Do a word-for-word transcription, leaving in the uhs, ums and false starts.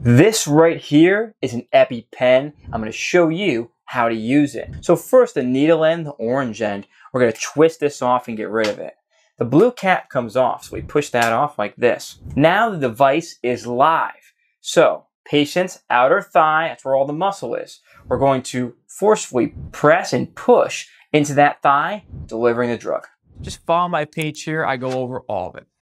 This right here is an EpiPen. I'm going to show you how to use it. So first, the needle end, the orange end, we're going to twist this off and get rid of it. The blue cap comes off, so we push that off like this. Now the device is live. So patient's outer thigh, that's where all the muscle is. We're going to forcefully press and push into that thigh, delivering the drug. Just follow my page here. I go over all of it.